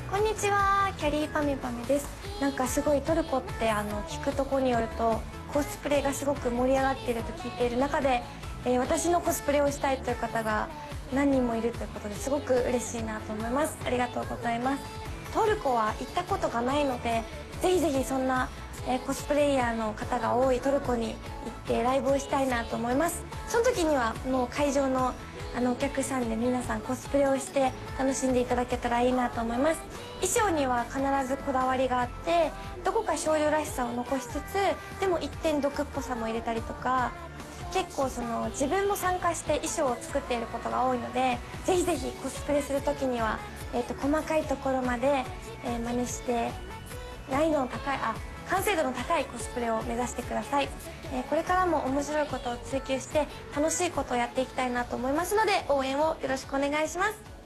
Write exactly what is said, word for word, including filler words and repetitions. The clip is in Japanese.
こんにちは、キャリーパミュパミュです。なんかすごいトルコってあの聞くとこによるとコスプレがすごく盛り上がっていると聞いている中で、えー、私のコスプレをしたいという方が何人もいるということですごく嬉しいなと思います。ありがとうございます。トルコは行ったことがないので、ぜひぜひそんな、えー、コスプレイヤーの方が多いトルコに行ってライブをしたいなと思います。その時にはもう会場のあのお客さんで皆さんコスプレをして楽しんでいただけたらいいなと思います。衣装には必ずこだわりがあって、どこか少女らしさを残しつつでも一点毒っぽさも入れたりとか、結構その自分も参加して衣装を作っていることが多いので、ぜひぜひコスプレする時には、えー、と細かいところまで、えー、真似して難易度の高いあ完成度の高いコスプレを目指してください。えー、これからも面白いことを追求して楽しいことをやっていきたいなと思いますので、応援をよろしくお願いします。